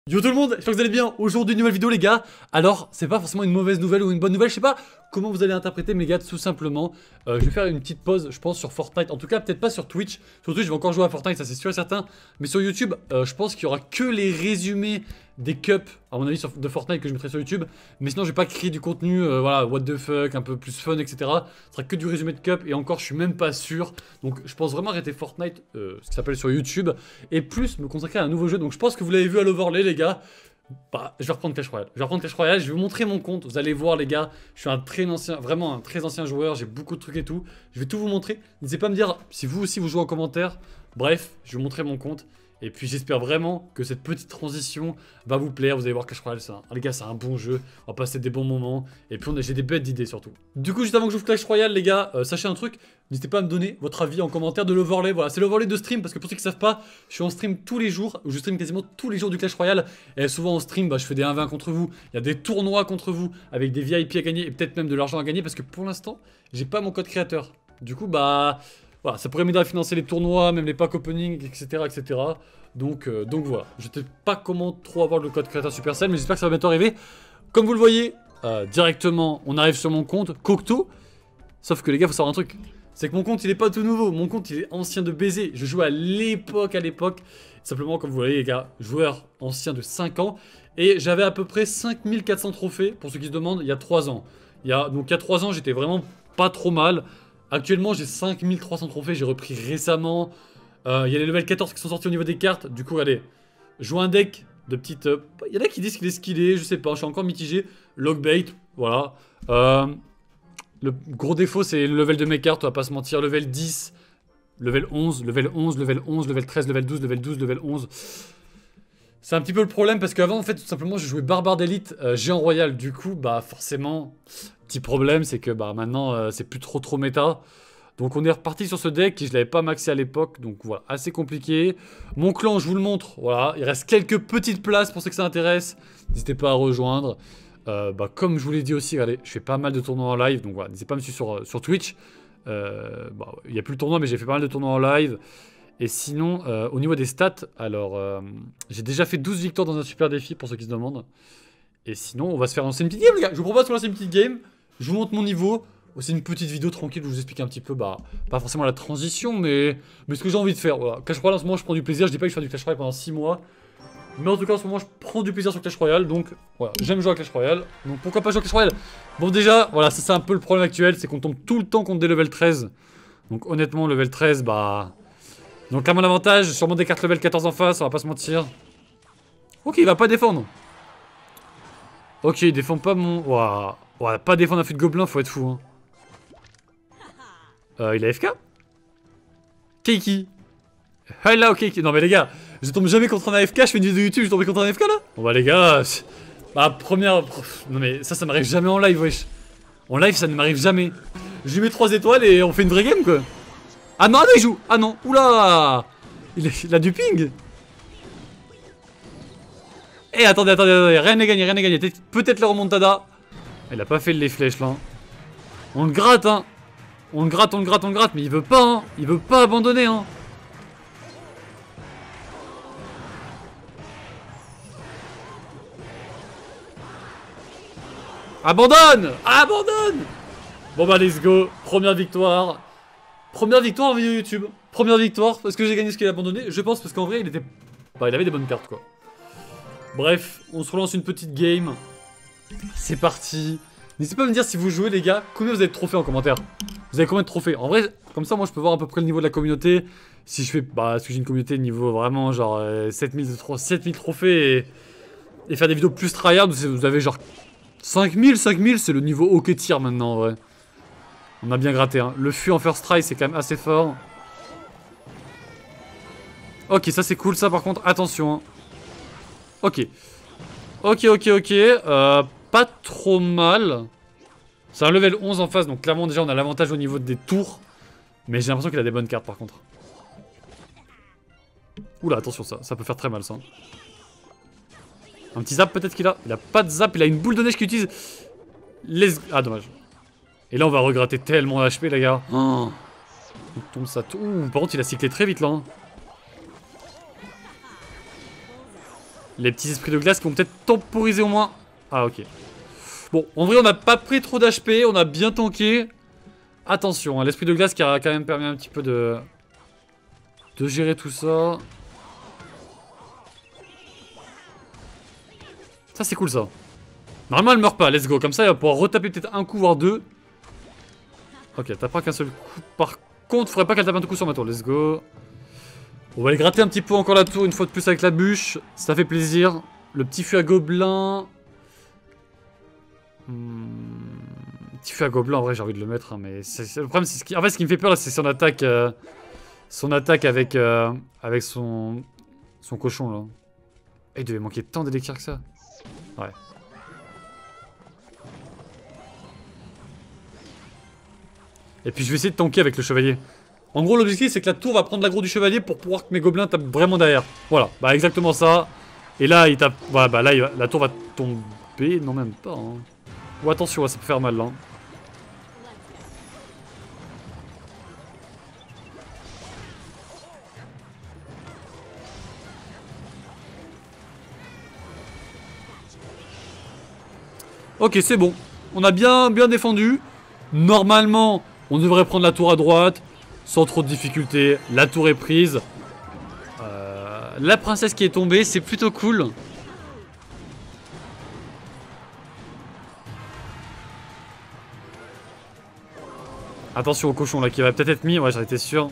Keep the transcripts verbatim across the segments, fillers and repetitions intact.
Yo tout le monde, j'espère que vous allez bien. Aujourd'hui une nouvelle vidéo les gars. Alors c'est pas forcément une mauvaise nouvelle ou une bonne nouvelle, je sais pas comment vous allez interpréter, mais les gars, tout simplement euh, je vais faire une petite pause je pense sur Fortnite. En tout cas peut-être pas sur Twitch. Sur Twitch je vais encore jouer à Fortnite, ça c'est sûr et certain. Mais sur YouTube euh, je pense qu'il y aura que les résumés des cups à mon avis sur, de Fortnite que je mettrai sur YouTube. Mais sinon je vais pas créer du contenu euh, voilà, what the fuck, un peu plus fun, etc. Ce sera que du résumé de cup. Et encore je suis même pas sûr. Donc je pense vraiment arrêter Fortnite, euh, ce qui s'appelle sur YouTube, et plus me consacrer à un nouveau jeu. Donc je pense que vous l'avez vu à l'overlay les gars. Bah, je vais reprendre Clash Royale. Je vais reprendre Clash Royale, je vais vous montrer mon compte. Vous allez voir les gars, je suis un très ancien, vraiment un très ancien joueur, j'ai beaucoup de trucs et tout. Je vais tout vous montrer. N'hésitez pas à me dire si vous aussi vous jouez en commentaire. Bref, je vais vous montrer mon compte. Et puis j'espère vraiment que cette petite transition va vous plaire. Vous allez voir Clash Royale, c'est un... les gars, c'est un bon jeu. On va passer des bons moments. Et puis j'ai des bêtes d'idées surtout. Du coup, juste avant que j'ouvre Clash Royale, les gars, euh, sachez un truc. N'hésitez pas à me donner votre avis en commentaire de l'overlay. Voilà, c'est l'overlay de stream. Parce que pour ceux qui ne savent pas, je suis en stream tous les jours. Je stream quasiment tous les jours du Clash Royale. Et souvent en stream, bah, je fais des un v un contre vous. Il y a des tournois contre vous. Avec des V I P à gagner. Et peut-être même de l'argent à gagner. Parce que pour l'instant, j'ai pas mon code créateur. Du coup, bah... voilà, ça pourrait m'aider à financer les tournois, même les packs opening, et cetera, et cetera. Donc, euh, donc voilà, je ne sais pas comment trop avoir le code créateur Supercell, mais j'espère que ça va bientôt arriver. Comme vous le voyez, euh, directement, on arrive sur mon compte, Cocteau. Sauf que les gars, faut savoir un truc, c'est que mon compte, il est pas tout nouveau. Mon compte, il est ancien de baiser. Je jouais à l'époque, à l'époque. Simplement, comme vous voyez, les gars, joueur ancien de cinq ans. Et j'avais à peu près cinq mille quatre cents trophées, pour ceux qui se demandent, il y a trois ans. Il y a, donc il y a trois ans, j'étais vraiment pas trop mal. Actuellement, j'ai cinq mille trois cents trophées, j'ai repris récemment. Il euh, y a les level quatorze qui sont sortis au niveau des cartes. Du coup, allez, je joue un deck de petites... Il euh, y en a qui disent qu'il est skillé, je sais pas, je suis encore mitigé. Logbait, voilà. Euh, le gros défaut, c'est le level de mes cartes, on va pas se mentir. Level dix, level onze, level onze, level onze, level treize, level douze, level douze, level onze. C'est un petit peu le problème parce qu'avant, en fait, tout simplement, je jouais Barbare d'élite, euh, Géant Royal. Du coup, bah, forcément, petit problème, c'est que bah, maintenant, euh, c'est plus trop trop méta. Donc on est reparti sur ce deck et je l'avais pas maxé à l'époque, donc voilà, assez compliqué. Mon clan, je vous le montre, voilà, il reste quelques petites places pour ceux que ça intéresse. N'hésitez pas à rejoindre. Euh, bah, comme je vous l'ai dit aussi, regardez, je fais pas mal de tournois en live, donc voilà, n'hésitez pas à me suivre sur, sur Twitch. Euh, bah, il n'y a plus le tournoi, mais j'ai fait pas mal de tournois en live. Et sinon, euh, au niveau des stats, alors, euh, j'ai déjà fait douze victoires dans un super défi, pour ceux qui se demandent. Et sinon, on va se faire lancer une petite game, les gars. Je vous propose qu'on lance une petite game, je vous montre mon niveau. C'est une petite vidéo tranquille où je vous explique un petit peu, bah, pas forcément la transition, mais, mais ce que j'ai envie de faire. Voilà. Clash Royale, en ce moment, je prends du plaisir. Je dis pas que je fais du Clash Royale pendant six mois. Mais en tout cas, en ce moment, je prends du plaisir sur Clash Royale. Donc, voilà, j'aime jouer à Clash Royale. Donc, pourquoi pas jouer à Clash Royale? Bon, déjà, voilà, ça c'est un peu le problème actuel. C'est qu'on tombe tout le temps contre des level treize. Donc, honnêtement, level treize, bah. Donc, là, mon avantage, sûrement des cartes level quatorze en face, on va pas se mentir. Ok, il va pas défendre. Ok, il défend pas mon. Waouh. Ouais, pas défendre un fût de gobelin, faut être fou, hein. Euh, il a F K? Keiki. Ah là, ok. Non, mais les gars, je tombe jamais contre un A F K. Je fais une vidéo YouTube, je tombe contre un A F K là? Bon, bah, les gars. Bah, première. Non, mais ça, ça m'arrive jamais en live, wesh. En live, ça ne m'arrive jamais. Je lui mets trois étoiles et on fait une vraie game, quoi. Ah non, ah non, il joue. Ah non, oula. Il, est... il a du ping. Eh, attendez, attendez, attendez. Rien n'est gagné, rien n'est gagné. Peut-être la remontada. Il a pas fait les flèches là. On le gratte, hein. On le gratte, on le gratte, on le gratte, mais il veut pas, hein. Il veut pas abandonner, hein. Abandonne! Abandonne! Bon bah let's go. Première victoire. Première victoire en vidéo YouTube. Première victoire. Parce que j'ai gagné ce qu'il a abandonné. Je pense parce qu'en vrai il était... Bah il avait des bonnes cartes quoi. Bref, on se relance une petite game. C'est parti. N'hésitez pas à me dire si vous jouez les gars, combien vous avez de trophées en commentaire. Vous avez combien de trophées? En vrai, comme ça moi je peux voir à peu près le niveau de la communauté. Si je fais, bah si j'ai une communauté niveau vraiment genre euh, sept mille trophées et, et faire des vidéos plus tryhard, vous avez genre cinq mille, cinq mille c'est le niveau OK tier maintenant en vrai. On a bien gratté hein. Le fût en first try c'est quand même assez fort. Ok, ça c'est cool ça par contre, attention hein. Ok. Ok, ok, ok. Euh... Pas trop mal. C'est un level onze en face, donc clairement déjà on a l'avantage au niveau des tours. Mais j'ai l'impression qu'il a des bonnes cartes par contre. Oula, attention ça, ça peut faire très mal ça. Un petit zap peut-être qu'il a. Il a pas de zap, il a une boule de neige qu'il utilise. Les... Ah dommage. Et là on va regratter tellement d'H P les gars. Oh. On tombe ça tout. Ouh, par contre il a cyclé très vite là. Hein. Les petits esprits de glace qui vont peut-être temporiser au moins. Ah ok. Bon, en vrai on n'a pas pris trop d'H P, on a bien tanké. Attention, hein, l'esprit de glace qui a quand même permis un petit peu de... de gérer tout ça. Ça c'est cool ça. Normalement elle meurt pas, let's go. Comme ça elle va pouvoir retaper peut-être un coup voire deux. Ok, t'as pas qu'un seul coup. Par contre, faudrait pas qu'elle tape un coup sur ma tour, let's go. On va aller gratter un petit peu encore la tour une fois de plus avec la bûche. Ça fait plaisir. Le petit fût à gobelin. Hmm... Petit fût à gobelin, en vrai, j'ai envie de le mettre. Hein, mais c'est, c'est, le problème, c'est ce qui... En fait, ce qui me fait peur, là, c'est son attaque. Euh... Son attaque avec, euh... avec son... son cochon, là. Et il devait manquer tant d'électeurs que ça. Ouais. Et puis, je vais essayer de tanker avec le chevalier. En gros, l'objectif, c'est que la tour va prendre l'aggro du chevalier pour pouvoir que mes gobelins tapent vraiment derrière. Voilà, bah exactement ça. Et là, il tape... Voilà, bah là, il va... la tour va tomber. Non, même pas. Hein. Oh, attention, ça peut faire mal, là. Ok, c'est bon. On a bien, bien défendu. Normalement, on devrait prendre la tour à droite. Sans trop de difficultés. La tour est prise. Euh, la princesse qui est tombée, c'est plutôt cool. Attention au cochon là qui va peut-être être mis. Ouais, j'en étais sûr.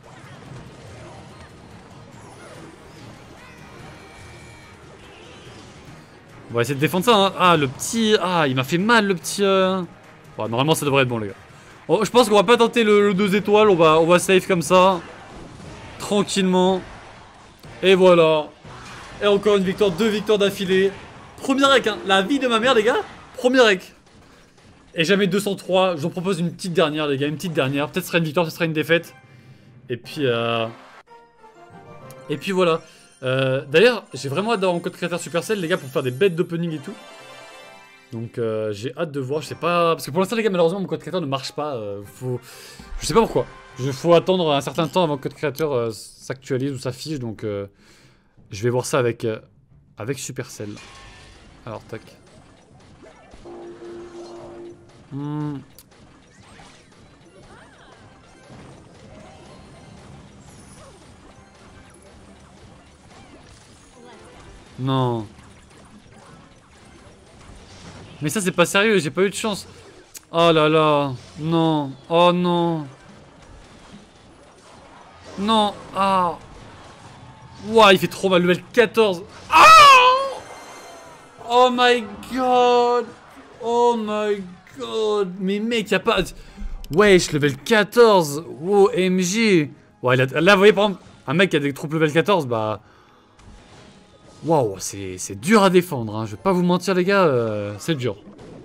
On va essayer de défendre ça. Hein. Ah, le petit... Ah, il m'a fait mal le petit... Euh... Bon, normalement, ça devrait être bon, les gars. Oh, je pense qu'on va pas tenter le, le deux étoiles. On va, on va save comme ça. Tranquillement. Et voilà. Et encore une victoire. Deux victoires d'affilée. Premier rec, hein. La vie de ma mère, les gars. Premier rec. Et jamais deux cent trois. Je vous propose une petite dernière, les gars. Une petite dernière. Peut-être ce sera une victoire, ce sera une défaite. Et puis... Euh... Et puis voilà. Euh, D'ailleurs, j'ai vraiment hâte d'avoir mon code créateur Supercell, les gars, pour faire des bêtes d'opening et tout. Donc euh, j'ai hâte de voir, je sais pas... Parce que pour l'instant, les gars, malheureusement, mon code créateur ne marche pas. Euh, faut... Je sais pas pourquoi. Il faut attendre un certain temps avant que le code créateur euh, s'actualise ou s'affiche. Donc euh, je vais voir ça avec, euh, avec Supercell. Alors, tac. Hmm... Non. Mais ça c'est pas sérieux, j'ai pas eu de chance. Oh là là. Non. Oh non. Non. Ah. Ouah, il fait trop mal. Level quatorze. Ah. Oh my god. Oh my god. Mais mec, y'a pas... Wesh, level quatorze. O M G. Ouais, là, là, vous voyez, par exemple, un mec qui a des troupes level quatorze, bah... Waouh, c'est dur à défendre, hein. Je vais pas vous mentir les gars, euh, c'est dur.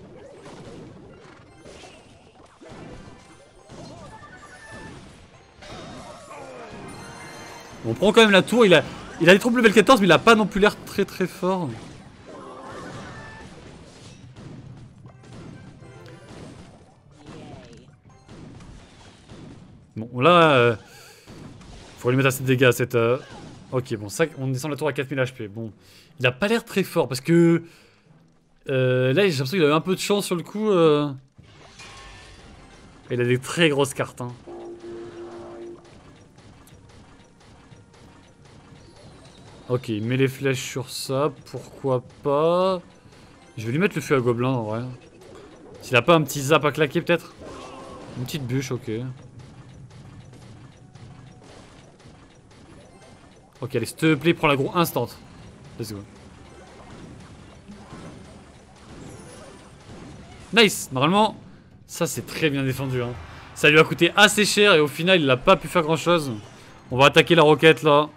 On prend quand même la tour, il a, il a des troupes level quatorze mais il a pas non plus l'air très très fort. Bon là, euh, faut lui mettre assez de dégâts cette... Euh... Ok, bon, ça, on descend la tour à quatre mille H P. Bon, il a pas l'air très fort parce que... Euh, là, j'ai l'impression qu'il a eu un peu de chance sur le coup. Euh... Il a des très grosses cartes. Hein. Ok, il met les flèches sur ça. Pourquoi pas... Je vais lui mettre le feu à gobelin en vrai. S'il a pas un petit zap à claquer peut-être. Une petite bûche, ok. Ok, allez, s'il te plaît, prends l'aggro instant. Let's go. Nice. Normalement, ça c'est très bien défendu. Hein. Ça lui a coûté assez cher et au final, il a pas pu faire grand chose. On va attaquer la roquette là.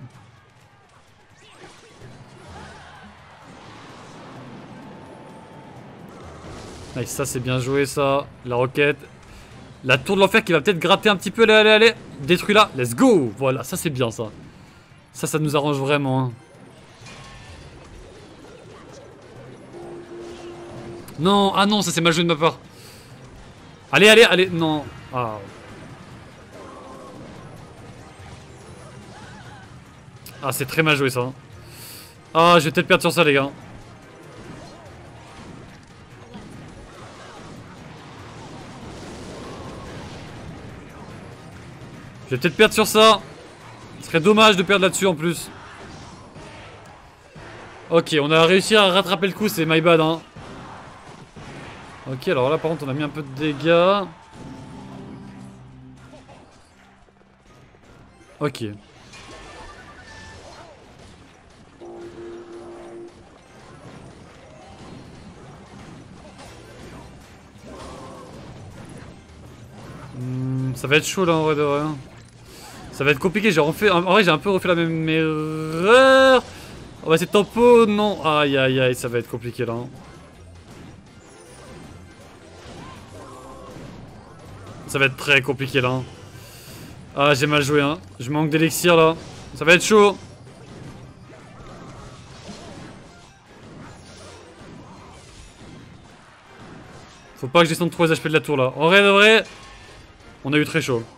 Nice, ça c'est bien joué ça. La roquette. La tour de l'enfer qui va peut-être gratter un petit peu. Allez, allez, allez. Détruis-la. Let's go. Voilà, ça c'est bien ça. Ça, ça nous arrange vraiment. Hein. Non, ah non, ça c'est mal joué de ma part. Allez, allez, allez, non. Ah, ah c'est très mal joué ça. Ah, je vais peut-être perdre sur ça, les gars. Je vais peut-être perdre sur ça. Ce serait dommage de perdre là-dessus en plus. Ok, on a réussi à rattraper le coup, c'est my bad, hein. Ok, alors là, par contre, on a mis un peu de dégâts. Ok. Hmm, ça va être chaud là en vrai de vrai. Ça va être compliqué, j'ai refait. En vrai j'ai un peu refait la même erreur. On va essayer de tempo, non. Aïe aïe aïe, ça va être compliqué là. Ça va être très compliqué là. Ah j'ai mal joué hein. Je manque d'élixir là. Ça va être chaud. Faut pas que je descende trop les H P de la tour là. En vrai de vrai, on a eu très chaud.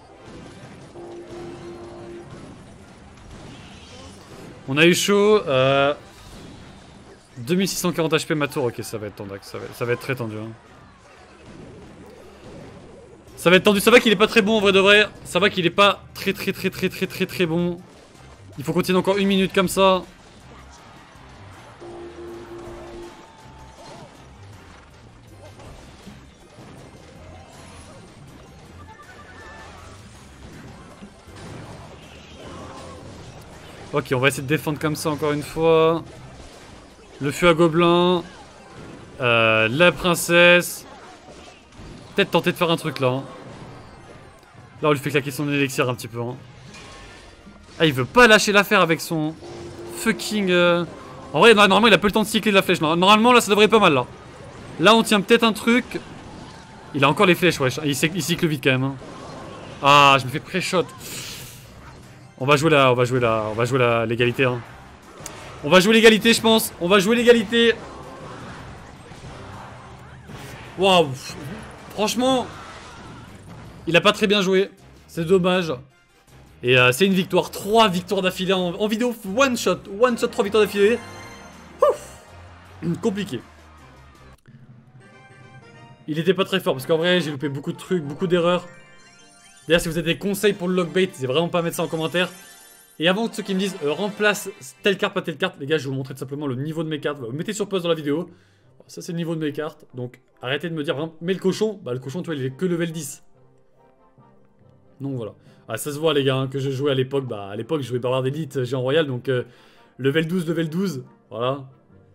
On a eu chaud. Euh... deux mille six cent quarante H P ma tour. Ok, ça va être tendu. Ça va, ça va être très tendu. Hein. Ça va être tendu. Ça va qu'il est pas très bon en vrai de vrai. Ça va qu'il est pas très très très très très très très bon. Il faut continuer encore une minute comme ça. Ok, on va essayer de défendre comme ça encore une fois. Le feu à gobelin. Euh, la princesse. Peut-être tenter de faire un truc là. Hein. Là, on lui fait claquer son élixir un petit peu. Hein. Ah, il veut pas lâcher l'affaire avec son fucking... Euh... En vrai, normalement, il a peu le temps de cycler de la flèche. Là. Normalement, là, ça devrait être pas mal là. Là, on tient peut-être un truc. Il a encore les flèches, wesh. Il, il cycle vite quand même. Hein. Ah, je me fais pré-shot. On va jouer là, on va jouer là, on va jouer la l'égalité. Hein. On va jouer l'égalité, je pense. On va jouer l'égalité. Waouh. Franchement, il a pas très bien joué. C'est dommage. Et euh, c'est une victoire. trois victoires d'affilée en, en vidéo. One shot. One shot, trois victoires d'affilée. Compliqué. Il était pas très fort parce qu'en vrai, j'ai loupé beaucoup de trucs, beaucoup d'erreurs. D'ailleurs, si vous avez des conseils pour le lockbait, n'hésitez vraiment pas à mettre ça en commentaire. Et avant que ceux qui me disent euh, remplace telle carte par telle carte, les gars, je vais vous montrer tout simplement le niveau de mes cartes. Vous mettez sur pause dans la vidéo. Ça, c'est le niveau de mes cartes. Donc, arrêtez de me dire, mais le cochon, bah le cochon, tu vois, il est que level dix. Donc voilà. Ah, ça se voit, les gars, hein, que je jouais à l'époque. Bah, à l'époque, je jouais Barbare d'élite, géant royal. Donc, euh, level douze, level douze. Voilà.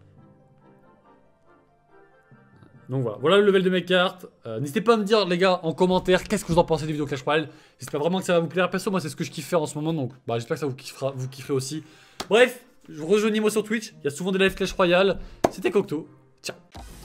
Donc voilà, voilà le level de mes cartes. Euh, N'hésitez pas à me dire, les gars, en commentaire, qu'est-ce que vous en pensez des vidéos Clash Royale. J'espère vraiment que ça va vous plaire. Perso, moi, c'est ce que je kiffe faire en ce moment. Donc, bah, j'espère que ça vous kiffera, vous kifferez aussi. Bref, rejoignez-moi sur Twitch. Il y a souvent des lives Clash Royale. C'était Cocteau. Ciao.